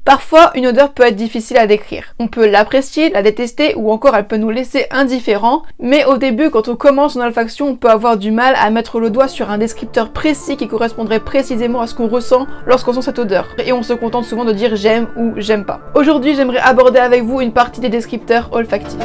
Parfois, une odeur peut être difficile à décrire. On peut l'apprécier, la détester ou encore elle peut nous laisser indifférents, mais au début, quand on commence son olfaction, on peut avoir du mal à mettre le doigt sur un descripteur précis qui correspondrait précisément à ce qu'on ressent lorsqu'on sent cette odeur. Et on se contente souvent de dire j'aime ou j'aime pas. Aujourd'hui, j'aimerais aborder avec vous une partie des descripteurs olfactifs.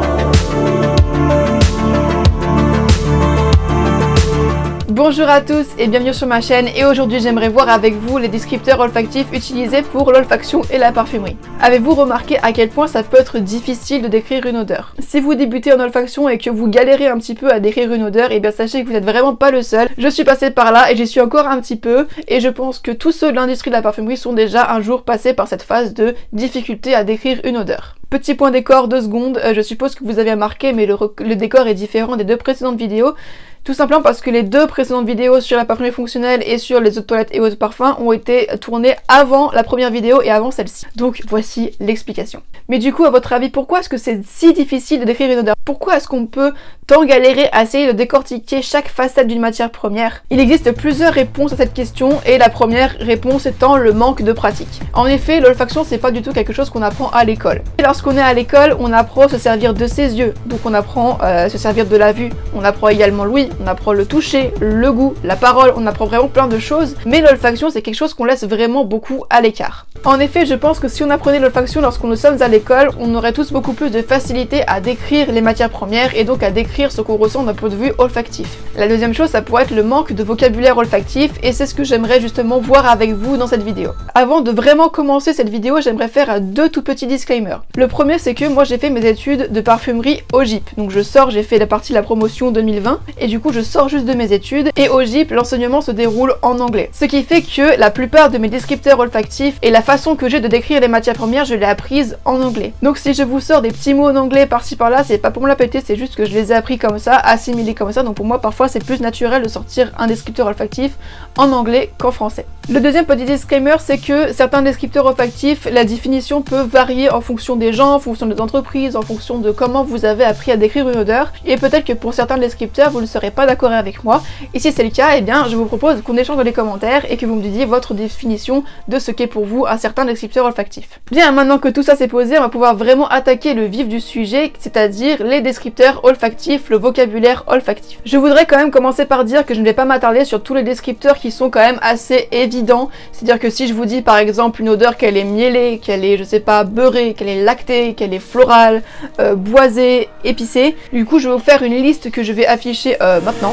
Bonjour à tous et bienvenue sur ma chaîne, et aujourd'hui j'aimerais voir avec vous les descripteurs olfactifs utilisés pour l'olfaction et la parfumerie. Avez-vous remarqué à quel point ça peut être difficile de décrire une odeur? Si vous débutez en olfaction et que vous galérez un petit peu à décrire une odeur, et bien sachez que vous n'êtes vraiment pas le seul. Je suis passée par là et j'y suis encore un petit peu, et je pense que tous ceux de l'industrie de la parfumerie sont déjà un jour passés par cette phase de difficulté à décrire une odeur. Petit point décor, 2 secondes, je suppose que vous avez remarqué, mais le décor est différent des 2 précédentes vidéos. Tout simplement parce que les 2 précédentes vidéos sur la parfumerie fonctionnelle et sur les eaux de toilette et eaux de parfum ont été tournées avant la première vidéo et avant celle-ci. Donc voici l'explication. Mais du coup, à votre avis, pourquoi est-ce que c'est si difficile de décrire une odeur? Pourquoi est-ce qu'on peut tant galérer à essayer de décortiquer chaque facette d'une matière première? Il existe plusieurs réponses à cette question, et la première réponse étant le manque de pratique. En effet, l'olfaction c'est pas du tout quelque chose qu'on apprend à l'école. Et lorsqu'on est à l'école, on apprend à se servir de ses yeux, donc on apprend à se servir de la vue, on apprend également l'ouïe, on apprend le toucher, le goût, la parole, on apprend vraiment plein de choses, mais l'olfaction c'est quelque chose qu'on laisse vraiment beaucoup à l'écart. En effet, je pense que si on apprenait l'olfaction lorsqu'on nous sommes à l'école, on aurait tous beaucoup plus de facilité à décrire les matières premières et donc à décrire ce qu'on ressent d'un point de vue olfactif. La deuxième chose, ça pourrait être le manque de vocabulaire olfactif, et c'est ce que j'aimerais justement voir avec vous dans cette vidéo. Avant de vraiment commencer cette vidéo, j'aimerais faire 2 tout petits disclaimers. Le premier, c'est que moi j'ai fait mes études de parfumerie au GIP, donc j'ai fait la partie de la promotion 2020, et du coup je sors juste de mes études, et au GIP l'enseignement se déroule en anglais. Ce qui fait que la plupart de mes descripteurs olfactifs et la façon que j'ai de décrire les matières premières, je l'ai apprise en anglais. Donc si je vous sors des petits mots en anglais par-ci par-là, c'est pas pour me la péter, c'est juste que je les ai appris comme ça, assimilés comme ça, donc pour moi parfois c'est plus naturel de sortir un descripteur olfactif en anglais qu'en français. Le deuxième petit disclaimer, c'est que certains descripteurs olfactifs, la définition peut varier en fonction des gens, en fonction des entreprises, en fonction de comment vous avez appris à décrire une odeur, et peut-être que pour certains descripteurs vous ne serez pas d'accord avec moi, et si c'est le cas, eh bien je vous propose qu'on échange dans les commentaires et que vous me disiez votre définition de ce qu'est pour vous un certain descripteur olfactif. Bien, maintenant que tout ça s'est posé, on va pouvoir vraiment attaquer le vif du sujet, c'est-à-dire les descripteurs olfactifs, le vocabulaire olfactif. Je voudrais quand même commencer par dire que je ne vais pas m'attarder sur tous les descripteurs qui sont quand même assez évidents, c'est-à-dire que si je vous dis par exemple une odeur qu'elle est mielée, qu'elle est, je sais pas, beurrée, qu'elle est lactée, qu'elle est florale, boisée, épicée, du coup je vais vous faire une liste que je vais afficher maintenant.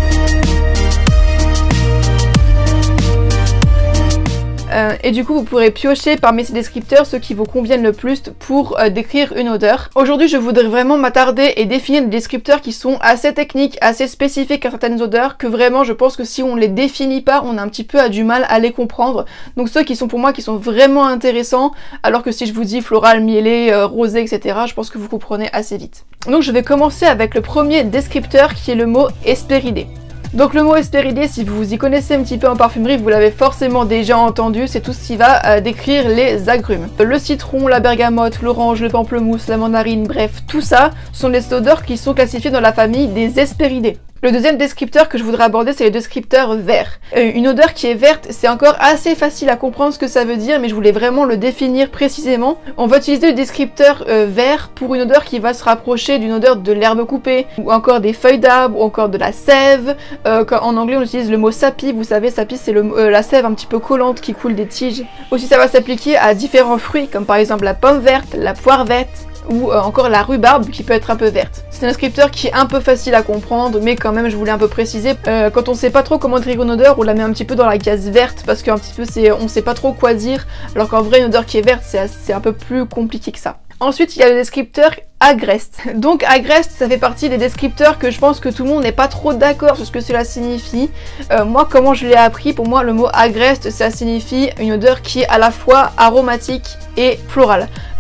Et du coup vous pourrez piocher parmi ces descripteurs ceux qui vous conviennent le plus pour décrire une odeur. Aujourd'hui je voudrais vraiment m'attarder et définir des descripteurs qui sont assez techniques, assez spécifiques à certaines odeurs, que vraiment je pense que si on les définit pas, on a un petit peu du mal à les comprendre. Donc ceux qui sont pour moi qui sont vraiment intéressants, alors que si je vous dis floral, mielé, rosé, etc., je pense que vous comprenez assez vite. Donc je vais commencer avec le premier descripteur qui est le mot hespéridé. Donc le mot hespéridé, si vous y connaissez un petit peu en parfumerie, vous l'avez forcément déjà entendu, c'est tout ce qui va décrire les agrumes. Le citron, la bergamote, l'orange, le pamplemousse, la mandarine, bref, tout ça sont des odeurs qui sont classifiées dans la famille des hespéridés. Le deuxième descripteur que je voudrais aborder, c'est le descripteur vert. Une odeur qui est verte, c'est encore assez facile à comprendre ce que ça veut dire, mais je voulais vraiment le définir précisément. On va utiliser le descripteur vert pour une odeur qui va se rapprocher d'une odeur de l'herbe coupée, ou encore des feuilles d'arbre, ou encore de la sève. En anglais, on utilise le mot sapi. Vous savez, sapi, c'est la sève un petit peu collante qui coule des tiges. Aussi, ça va s'appliquer à différents fruits, comme par exemple la pomme verte, la poire verte, ou encore la rhubarbe qui peut être un peu verte. C'est un descripteur qui est un peu facile à comprendre, mais quand même je voulais un peu préciser, quand on sait pas trop comment décrire une odeur, on la met un petit peu dans la case verte, parce qu'un petit peu on sait pas trop quoi dire, alors qu'en vrai une odeur qui est verte c'est un peu plus compliqué que ça. Ensuite, il y a le descripteur agreste. Donc agreste, ça fait partie des descripteurs que je pense que tout le monde n'est pas trop d'accord sur ce que cela signifie. Moi, comment je l'ai appris, pour moi le mot agreste, ça signifie une odeur qui est à la fois aromatique et florale.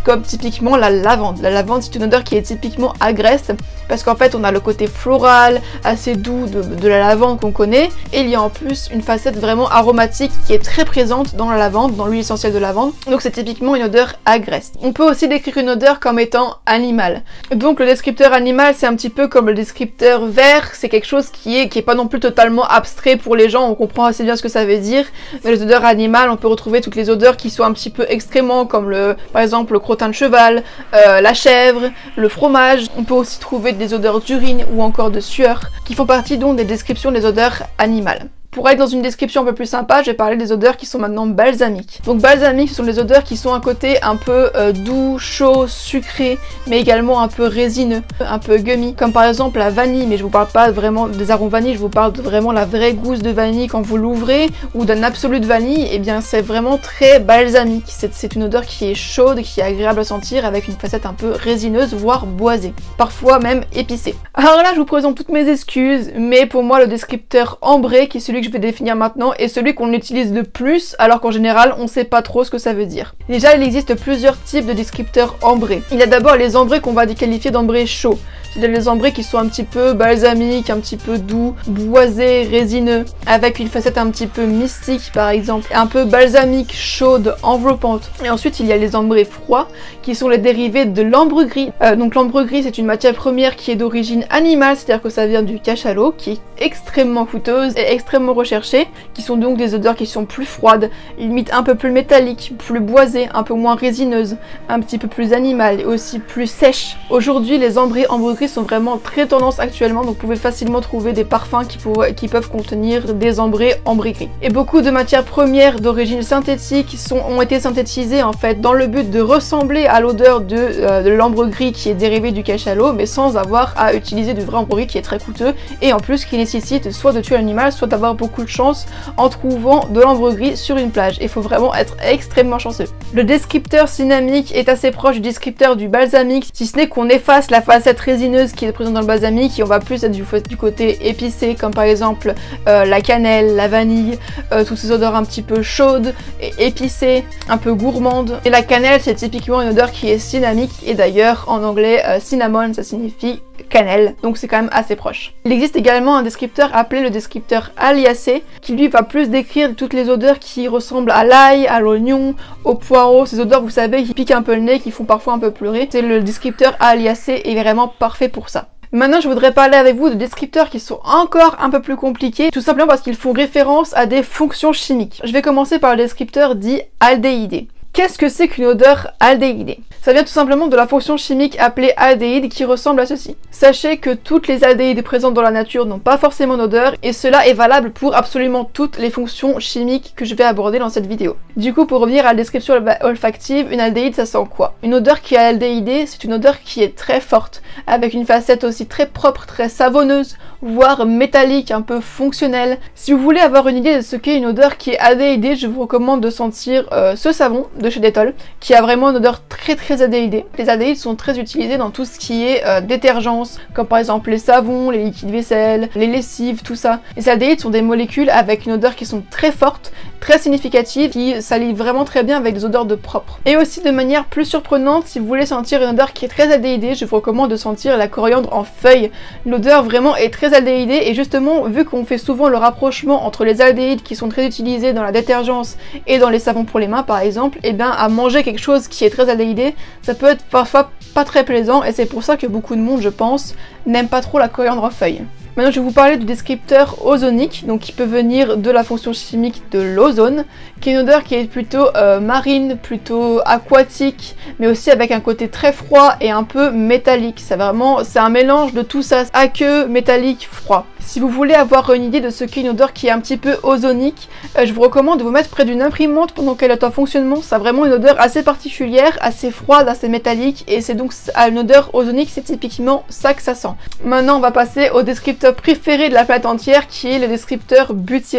comme typiquement la lavande. La lavande, c'est une odeur qui est typiquement agreste parce qu'en fait on a le côté floral, assez doux de la lavande qu'on connaît, et il y a en plus une facette vraiment aromatique qui est très présente dans la lavande, dans l'huile essentielle de lavande, donc c'est typiquement une odeur agreste. On peut aussi décrire une odeur comme étant animale. Donc le descripteur animal, c'est un petit peu comme le descripteur vert, c'est quelque chose qui est pas non plus totalement abstrait pour les gens, on comprend assez bien ce que ça veut dire. Dans les odeurs animales, on peut retrouver toutes les odeurs qui sont un petit peu extrêmement, comme par exemple le crottin de cheval, la chèvre, le fromage. On peut aussi trouver des odeurs d'urine ou encore de sueur, qui font partie donc des descriptions des odeurs animales. Pour être dans une description un peu plus sympa, je vais parler des odeurs qui sont maintenant balsamiques. Donc balsamiques, ce sont des odeurs qui sont un côté un peu doux, chaud, sucré, mais également un peu résineux, un peu gummy, comme par exemple la vanille, mais je vous parle pas vraiment des arômes vanille, je vous parle de vraiment la vraie gousse de vanille quand vous l'ouvrez, ou d'un absolu de vanille, et bien c'est vraiment très balsamique. C'est une odeur qui est chaude, qui est agréable à sentir, avec une facette un peu résineuse, voire boisée, parfois même épicée. Alors là, je vous présente toutes mes excuses, mais pour moi le descripteur ambré, qui est celui que je vais définir maintenant, est celui qu'on utilise le plus, alors qu'en général on sait pas trop ce que ça veut dire. Déjà, il existe plusieurs types de descripteurs ambrés. Il y a d'abord les ambrés qu'on va qualifier d'ambrés chauds. C'est-à-dire les ambrés qui sont un petit peu balsamiques, un petit peu doux, boisés, résineux, avec une facette un petit peu mystique par exemple, un peu balsamique, chaude, enveloppante. Et ensuite il y a les ambrés froids, qui sont les dérivés de l'ambre gris. Donc l'ambre gris, c'est une matière première qui est d'origine animale, c'est-à-dire que ça vient du cachalot, qui est extrêmement coûteuse et extrêmement recherchée, qui sont donc des odeurs qui sont plus froides, limite un peu plus métalliques, plus boisées, un peu moins résineuses, un petit peu plus animales et aussi plus sèches. Aujourd'hui, les ambrés ambre gris sont vraiment très tendance actuellement, donc vous pouvez facilement trouver des parfums qui peuvent contenir des ambrés gris. Et beaucoup de matières premières d'origine synthétique ont été synthétisées en fait dans le but de ressembler à l'odeur de l'ambre gris qui est dérivé du cachalot, mais sans avoir à utiliser du vrai ambre gris qui est très coûteux et en plus qui nécessite soit de tuer l'animal, soit d'avoir beaucoup de chance en trouvant de l'ambre gris sur une plage. Il faut vraiment être extrêmement chanceux. Le descripteur cinnamique est assez proche du descripteur du balsamique, si ce n'est qu'on efface la facette résineuse qui est présente dans le balsamique et on va plus être du côté épicé, comme par exemple la cannelle, la vanille, toutes ces odeurs un petit peu chaudes et épicées, un peu gourmandes. Et la cannelle, c'est typiquement une odeur qui est cinnamique, et d'ailleurs en anglais cinnamon, ça signifie cannelle, donc c'est quand même assez proche. Il existe également un descripteur appelé le descripteur aliacé, qui lui va plus décrire toutes les odeurs qui ressemblent à l'ail, à l'oignon, au poireau, ces odeurs vous savez qui piquent un peu le nez, qui font parfois un peu pleurer. C'est le descripteur aliacé et il est vraiment parfait pour ça. Maintenant, je voudrais parler avec vous de descripteurs qui sont encore un peu plus compliqués, tout simplement parce qu'ils font référence à des fonctions chimiques. Je vais commencer par le descripteur dit aldéhydé. Qu'est-ce que c'est qu'une odeur aldéhydée? Ça vient tout simplement de la fonction chimique appelée aldéhyde qui ressemble à ceci. Sachez que toutes les aldéhydes présentes dans la nature n'ont pas forcément d'odeur et cela est valable pour absolument toutes les fonctions chimiques que je vais aborder dans cette vidéo. Du coup, pour revenir à la description olfactive, une aldéhyde ça sent quoi? Une odeur qui est aldéhydée, c'est une odeur qui est très forte, avec une facette aussi très propre, très savonneuse, voire métallique, un peu fonctionnelle. Si vous voulez avoir une idée de ce qu'est une odeur qui est aldéhydée, je vous recommande de sentir ce savon de chez Dettol, qui a vraiment une odeur très aldéhydée. Les aldéhydes sont très utilisés dans tout ce qui est détergence, comme par exemple les savons, les liquides vaisselle, les lessives, tout ça. Les aldéhydes sont des molécules avec une odeur qui sont très fortes, très significatives, qui s'allient vraiment très bien avec des odeurs de propre. Et aussi de manière plus surprenante, si vous voulez sentir une odeur qui est très aldéhydée, je vous recommande de sentir la coriandre en feuilles. L'odeur vraiment est très aldéhydée et justement, vu qu'on fait souvent le rapprochement entre les aldéhydes qui sont très utilisés dans la détergence et dans les savons pour les mains par exemple, et bien à manger quelque chose qui est très aldéhydé, ça peut être parfois pas très plaisant et c'est pour ça que beaucoup de monde, je pense, n'aime pas trop la coriandre en feuilles. Maintenant, je vais vous parler du descripteur ozonique, donc qui peut venir de la fonction chimique de l'ozone, qui est une odeur qui est plutôt marine, plutôt aquatique, mais aussi avec un côté très froid et un peu métallique. C'est un mélange de tout ça, aqueux, métallique, froid. Si vous voulez avoir une idée de ce qu'est une odeur qui est un petit peu ozonique, je vous recommande de vous mettre près d'une imprimante pendant qu'elle est en fonctionnement. Ça a vraiment une odeur assez particulière, assez froide, assez métallique, et c'est donc à une odeur ozonique, c'est typiquement ça que ça sent. Maintenant, on va passer au descripteur préféré de la planète entière, qui est le descripteur butyrique.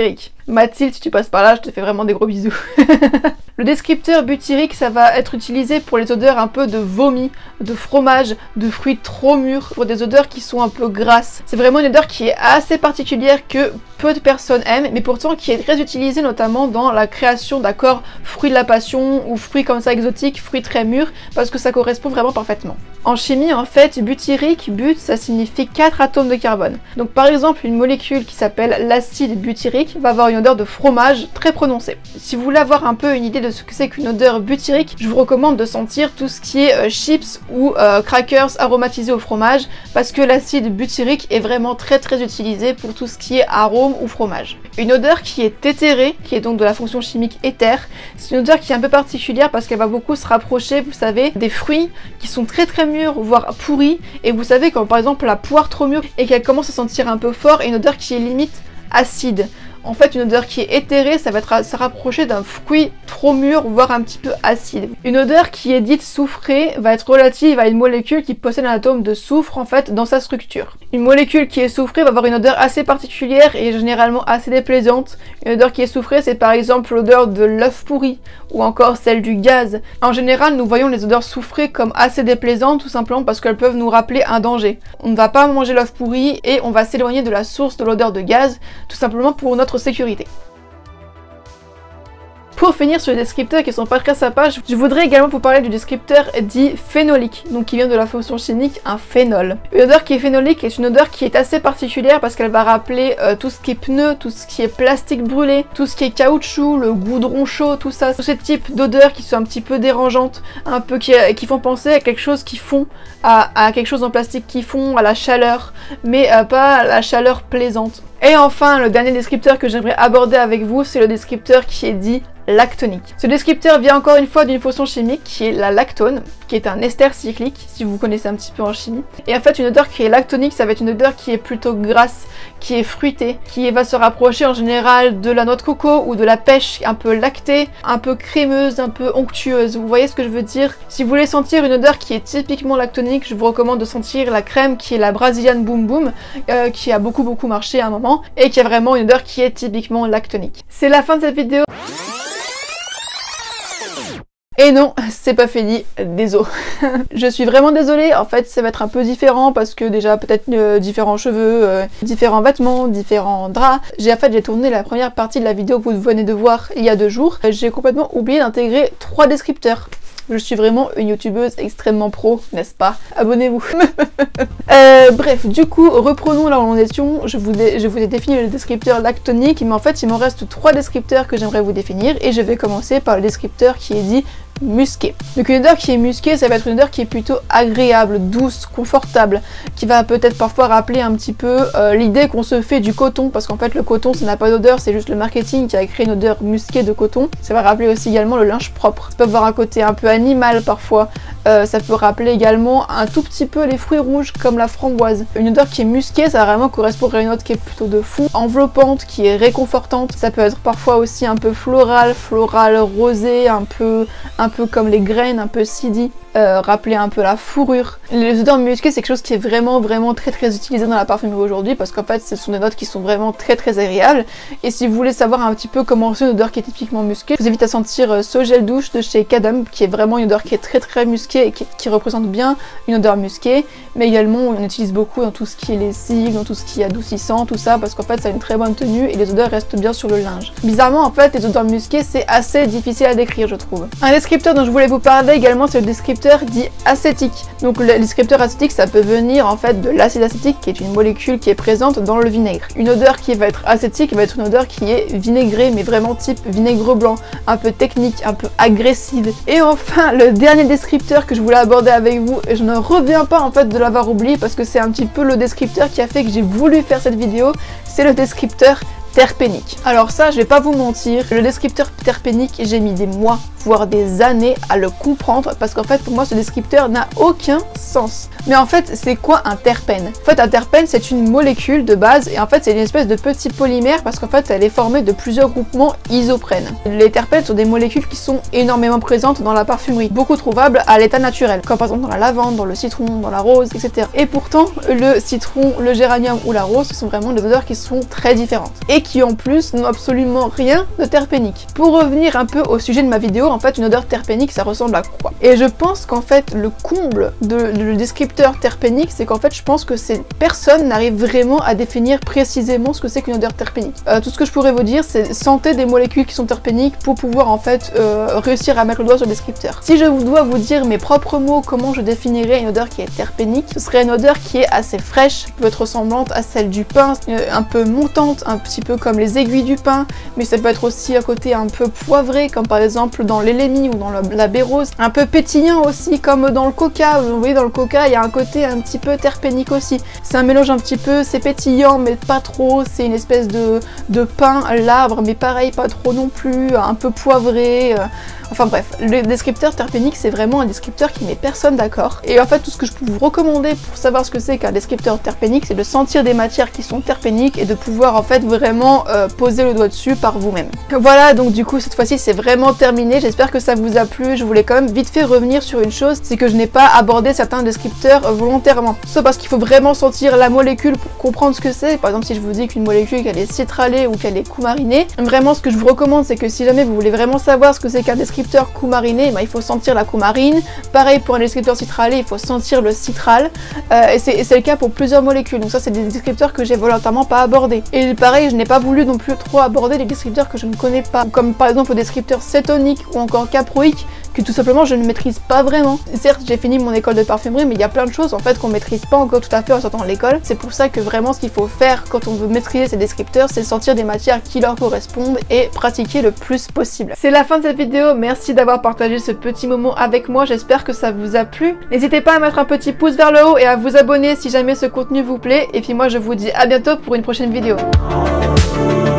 Mathilde, si tu passes par là, je te fais vraiment des gros bisous. Le descripteur butyrique, ça va être utilisé pour les odeurs un peu de vomi, de fromage, de fruits trop mûrs, pour des odeurs qui sont un peu grasses. C'est vraiment une odeur qui est assez particulière que peu de personnes aiment, mais pourtant qui est très utilisée notamment dans la création d'accords fruits de la passion ou fruits comme ça exotiques, fruits très mûrs, parce que ça correspond vraiment parfaitement. En chimie, en fait, butyrique, but, ça signifie 4 atomes de carbone. Donc par exemple, une molécule qui s'appelle l'acide butyrique va avoir une odeur de fromage très prononcée. Si vous voulez avoir un peu une idée de ce que c'est qu'une odeur butyrique, je vous recommande de sentir tout ce qui est chips ou crackers aromatisés au fromage, parce que l'acide butyrique est vraiment très utilisé pour tout ce qui est arôme ou fromage. Une odeur qui est éthérée, qui est donc de la fonction chimique éther, c'est une odeur qui est un peu particulière parce qu'elle va beaucoup se rapprocher, vous savez, des fruits qui sont très mûrs, voire pourris, et vous savez quand par exemple la poire trop mûre et qu'elle commence à sentir un peu fort, et une odeur qui est limite acide. En fait, une odeur qui est éthérée, ça va se rapprocher d'un fruit trop mûr, voire un petit peu acide. Une odeur qui est dite soufrée va être relative à une molécule qui possède un atome de soufre en fait dans sa structure. Une molécule qui est soufrée va avoir une odeur assez particulière et généralement assez déplaisante. Une odeur qui est soufrée, c'est par exemple l'odeur de l'œuf pourri ou encore celle du gaz. En général, nous voyons les odeurs soufrées comme assez déplaisantes tout simplement parce qu'elles peuvent nous rappeler un danger. On ne va pas manger l'œuf pourri et on va s'éloigner de la source de l'odeur de gaz tout simplement pour notre sécurité. Pour finir sur les descripteurs qui sont pas très sympas, je voudrais également vous parler du descripteur dit phénolique, donc qui vient de la fonction chimique un phénol. Une odeur qui est phénolique est une odeur qui est assez particulière parce qu'elle va rappeler tout ce qui est pneus, tout ce qui est plastique brûlé, tout ce qui est caoutchouc, le goudron chaud, tout ça. Tous ces types d'odeurs qui sont un petit peu dérangeantes, un peu qui font penser à quelque chose qui fond, à quelque chose en plastique qui fond, à la chaleur, mais pas à la chaleur plaisante. Et enfin, le dernier descripteur que j'aimerais aborder avec vous, c'est le descripteur qui est dit lactonique. Ce descripteur vient encore une fois d'une fonction chimique qui est la lactone, qui est un ester cyclique, si vous connaissez un petit peu en chimie. Et en fait, une odeur qui est lactonique, ça va être une odeur qui est plutôt grasse, qui est fruitée, qui va se rapprocher en général de la noix de coco ou de la pêche un peu lactée, un peu crémeuse, un peu onctueuse. Vous voyez ce que je veux dire? Si vous voulez sentir une odeur qui est typiquement lactonique, je vous recommande de sentir la crème qui est la Brazilian Boom Boom, qui a beaucoup marché à un moment, et qui a vraiment une odeur qui est typiquement lactonique. C'est la fin de cette vidéo. Et non, c'est pas fini, désolé. Je suis vraiment désolée, en fait ça va être un peu différent parce que déjà peut-être différents cheveux, différents vêtements, différents draps. J'ai tourné la première partie de la vidéo que vous venez de voir il y a 2 jours. J'ai complètement oublié d'intégrer 3 descripteurs. Je suis vraiment une youtubeuse extrêmement pro, n'est-ce pas? Abonnez-vous. Bref, du coup, reprenons là où on étions. Je vous ai défini le descripteur lactonique, mais en fait, il m'en reste 3 descripteurs que j'aimerais vous définir. Et je vais commencer par le descripteur qui est dit musqué. Donc une odeur qui est musquée, ça va être une odeur qui est plutôt agréable, douce, confortable, qui va peut-être parfois rappeler un petit peu l'idée qu'on se fait du coton, parce qu'en fait le coton ça n'a pas d'odeur, c'est juste le marketing qui a créé une odeur musquée de coton. Ça va rappeler aussi également le linge propre. Ça peut avoir un côté un peu animal parfois, ça peut rappeler également un tout petit peu les fruits rouges comme la framboise. Une odeur qui est musquée, ça va vraiment correspondre à une note qui est plutôt de fond, enveloppante, qui est réconfortante. Ça peut être parfois aussi un peu floral rosé, un peu comme les graines, un peu seedy, rappeler un peu la fourrure. Les odeurs musquées, c'est quelque chose qui est vraiment très utilisé dans la parfumerie aujourd'hui parce qu'en fait ce sont des notes qui sont vraiment très agréables. Et si vous voulez savoir un petit peu comment c'est une odeur qui est typiquement musquée, je vous invite à sentir ce gel douche de chez Cadam qui est vraiment une odeur qui est très musquée et qui représente bien une odeur musquée, mais également on utilise beaucoup dans tout ce qui est lessive, dans tout ce qui est adoucissant, tout ça, parce qu'en fait ça a une très bonne tenue et les odeurs restent bien sur le linge. Bizarrement en fait les odeurs musquées c'est assez difficile à décrire je trouve. Un descripteur dont je voulais vous parler également c'est le descripteur dit acétique. Donc le descripteur acétique ça peut venir en fait de l'acide acétique qui est une molécule qui est présente dans le vinaigre. Une odeur qui va être acétique va être une odeur qui est vinaigrée mais vraiment type vinaigre blanc, un peu technique, un peu agressive. Et enfin le dernier descripteur que je voulais aborder avec vous, et je ne reviens pas en fait de l'avoir oublié parce que c'est un petit peu le descripteur qui a fait que j'ai voulu faire cette vidéo, c'est le descripteur terpénique. Alors ça, je vais pas vous mentir, le descripteur terpénique, j'ai mis des mois, voire des années à le comprendre parce qu'en fait pour moi ce descripteur n'a aucun sens. Mais en fait c'est quoi un terpène? En fait un terpène c'est une molécule de base et en fait c'est une espèce de petit polymère parce qu'en fait elle est formée de plusieurs groupements isoprènes. Les terpènes sont des molécules qui sont énormément présentes dans la parfumerie, beaucoup trouvables à l'état naturel, comme par exemple dans la lavande, dans le citron, dans la rose, etc. Et pourtant le citron, le géranium ou la rose ce sont vraiment des odeurs qui sont très différentes et qui en plus n'ont absolument rien de terpénique. Pour revenir un peu au sujet de ma vidéo, en fait une odeur terpénique ça ressemble à quoi? Et je pense qu'en fait le comble du descripteur terpénique c'est qu'en fait je pense que personne n'arrive vraiment à définir précisément ce que c'est qu'une odeur terpénique. Tout ce que je pourrais vous dire c'est sentez des molécules qui sont terpéniques pour pouvoir en fait réussir à mettre le doigt sur le descripteur. Si je dois vous dire mes propres mots comment je définirais une odeur qui est terpénique, ce serait une odeur qui est assez fraîche, qui peut être ressemblante à celle du pain, un peu montante, un petit peu comme les aiguilles du pain, mais ça peut être aussi à côté un peu poivré comme par exemple dans l'Elemi ou dans la bérose, un peu pétillant aussi comme dans le coca. Vous voyez dans le coca il y a un côté un petit peu terpénique aussi. C'est un mélange un petit peu, c'est pétillant mais pas trop, c'est une espèce de pain, l'arbre mais pareil pas trop non plus, un peu poivré. Enfin bref, le descripteur terpénique c'est vraiment un descripteur qui met personne d'accord. Et en fait tout ce que je peux vous recommander pour savoir ce que c'est qu'un descripteur terpénique, c'est de sentir des matières qui sont terpéniques et de pouvoir en fait vraiment poser le doigt dessus par vous-même. Voilà, donc du coup cette fois-ci c'est vraiment terminé, j'espère que ça vous a plu. Je voulais quand même vite fait revenir sur une chose, c'est que je n'ai pas abordé certains descripteurs volontairement. Soit parce qu'il faut vraiment sentir la molécule pour comprendre ce que c'est. Par exemple si je vous dis qu'une molécule qu'elle est citralée ou qu'elle est coumarinée, vraiment ce que je vous recommande c'est que si jamais vous voulez vraiment savoir ce que c'est qu'un descripteur coumarinée, il faut sentir la coumarine. Pareil pour un descripteur citralé, il faut sentir le citral. Et c'est le cas pour plusieurs molécules. Donc ça c'est des descripteurs que j'ai volontairement pas abordés. Et pareil, je n'ai pas voulu non plus trop aborder les descripteurs que je ne connais pas. Comme par exemple le descripteur cétonique ou encore caproïque, que tout simplement je ne maîtrise pas vraiment. Certes j'ai fini mon école de parfumerie, mais il y a plein de choses en fait qu'on maîtrise pas encore tout à fait en sortant de l'école. C'est pour ça que vraiment ce qu'il faut faire quand on veut maîtriser ces descripteurs, c'est sentir des matières qui leur correspondent et pratiquer le plus possible. C'est la fin de cette vidéo, merci d'avoir partagé ce petit moment avec moi, j'espère que ça vous a plu. N'hésitez pas à mettre un petit pouce vers le haut et à vous abonner si jamais ce contenu vous plaît. Et puis moi je vous dis à bientôt pour une prochaine vidéo.